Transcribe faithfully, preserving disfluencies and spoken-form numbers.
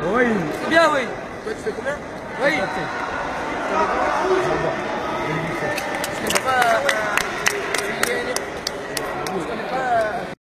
Oui. C'est bien, oui. Toi, tu fais combien? Oui. Au revoir.